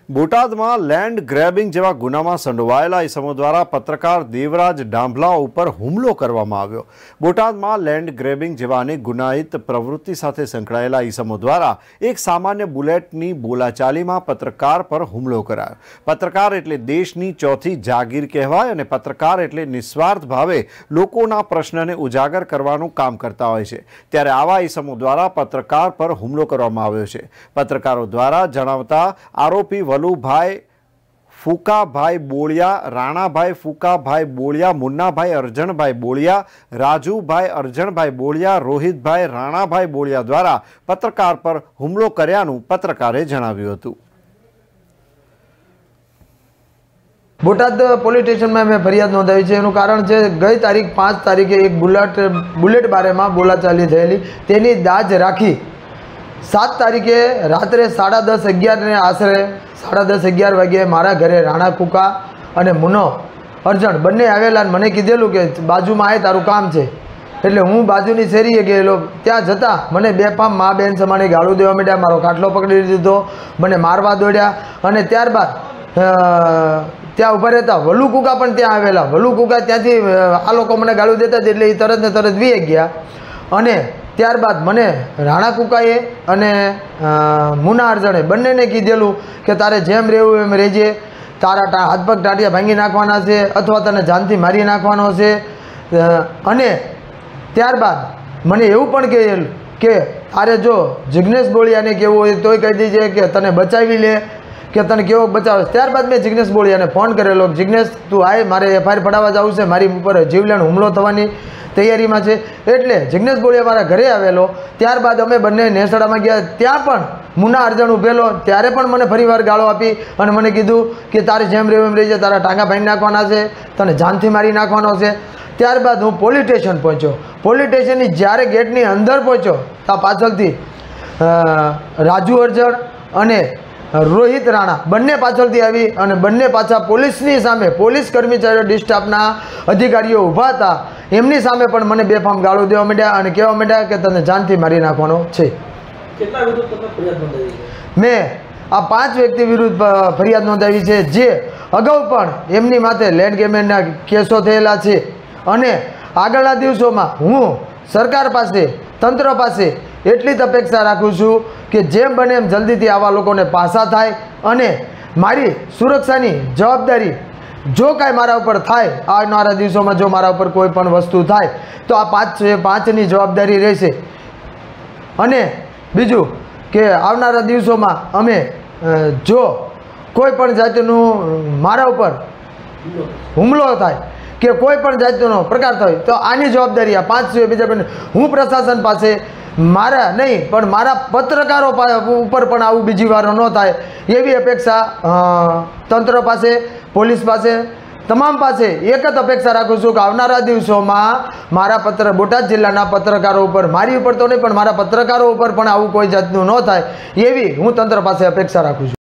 બોટાદમાં land grabbing જેવા ગુનામાં સંડોવાયેલા ઇસમો દ્વારા પત્રકાર દેવરાજ ડાંભલા ઉપર હુમલો કરવામાં આવ્યો। બોટાદમાં લેન્ડ ગ્રેબિંગ જેવા અનેક ગુનાહિત પ્રવૃત્તિ સાથે સંકળાયેલા ઇસમો દ્વારા એક સામાન્ય બુલેટની બોલાચાલીમાં પત્રકાર પર હુમલો કરાયો। પત્રકાર એટલે દેશની ચોથી જાગીર કહેવાય અને પત્રકાર એટલે નિસ્વાર્થ ભાવે લોકોના પ્રશ્નને ઉજાગર કરવાનું કામ કરતા હોય છે, ત્યારે આવા ઇસમો દ્વારા પત્રકાર પર હુમલો કરવામાં આવ્યો છે। પત્રકારો દ્વારા જણાવતા આરોપી વલુભાઈ ફૂકાભાઈ બોળિયા, રાણાભાઈ ફૂકાભાઈ બોળિયા, મુન્નાભાઈ અરજણભાઈ બોળિયા, રાજુભાઈ અરજણભાઈ બોળિયા, રોહિતભાઈ રાણાભાઈ બોળિયા द्वारा पत्रकार पर हुमलो कर्यानुं पत्रकारे जणाव्युं हतुं। बोटाद पोलीस स्टेशन में मैं फरियाद नोंधावी है। कारण है गई तारीख 5 तारीखे एक बुलेट बारे में बोलाचाली थयेली तेनी दाज राखी 7 तारीखे रात्रे 10:30-11 ने आशरे 10:30-11 वागे मारा घरे राणा कूका और मुनो अर्जन बने आवेला। मने कीधेलू के बाजू में आए तारू काम है एटले हूँ बाजूनी शेरीए गयेलो। त्यां जता मने बेफाम माँ बेन समाने गाळू देवा मांड्या, मारो काटलो पकड़ी लीधो, मने मारवा दौड्या अने त्यारबाद त्या उभा रहता वलू कूका पण त्यां आवेला। वलू कूका त्यांथी आ लोको मने गाळू देता एटले ए तरत ने तरत वी गया अने त्यारबाद मने राणा कूकाए अने मुना अर्जणे बंनेने कीधेलू के तारे जेम रहेवुं एम रहेजे, तारा हाथ पग टाटिया भांगी नाखवाना छे अथवा तने जानथी मारी नाखवानो छे। अने त्यारबाद मने एवुं पण कहेलुं के तारे जो जिग्नेश बोळियाने केवुं होय तोय कही दीजे के तने बचावी ले के तने केवो बचावे। त्यारबाद मैं जिग्नेश बोळियाने फोन करेलो, जिग्नेश तू आए मारे एफआईआर पढ़ावा जावुं छे, मारी उपर जीवलेण हुमलो थवानी तैयारी में है। एटले जिग्नेश बोळिया मारा घरे आवेलो। त्यारबाद अमे बंने नेसड़ा में गया, त्यां पण मुना अर्जन उभेलो, त्यारे पण मने फरीवार गाळो आपी अने मने कीधुं के तारे जेम रहेवुं एम रहीजे, तारा टांगा भांगी नाखवाना छे, तने जानथी मारी नाखवानो छे। त्यारबाद हूँ पोलीस स्टेशन पहोंच्यो। पोलीस स्टेशननी ज्यारे गेटनी अंदर पहोंच्यो तां पाछळथी राजू अर्जन अने रोहित राणा बंने पाछळथी आवी अने बंने पाछा पोलीसनी सामे पोलीस कर्मचारीओ डिस्टाफना अधिकारीओ ऊभा हता एमनी सामे पण मने बेफाम गाळो देवा मांड्या अने कहेवा मांड्या के तने जानथी मारी नाखवानो छे। केटला विरुद्ध तमे फरियाद नोंधावी? मैं आ 5 व्यक्ति विरुद्ध फरियाद नोंधावी छे, जे अगाऊ पण एमनी माथे लेन्ड गेमिंगना केसो थयेला छे अने आगळना दिवसोमां हूँ सरकार पासे तंत्र पासे एटली ज अपेक्षा राखुं छुं के जेम बने एम जल्दीथी आवा लोकोने पासा थाय अने मारी सुरक्षानी जवाबदारी जो कांई मारा उपर थाय आवनारा दिवसोमां जो मारा उपर कोई पण वस्तु थाय तो आ 5 जवाबदारी रहेशे। अने बीजू के आवनारा दिवसोमां अमे जो कोई पण जातनो मारा उपर हुमलो थाय के कोई पण जातनो प्रकार थाय तो आनी जवाबदारी आ 5 बीजा पण हूँ प्रशासन पासे मारा नहीं पण मारा पत्रकारों ऊपर पण आवुं बीजी वारो न थाय एवी अपेक्षा तंत्र पासे पोलीस पासे तमाम पासे एक ज अपेक्षा राखुं छुं के आवनारा दिवसोमां मारा बोटाद जिल्लाना पत्रकारों पर मारी उपर तो नहीं पण मारा पत्रकारों उपर पण आवुं कोई जातनुं न थाय एवी हूँ तंत्र पासे अपेक्षा राखुं छुं।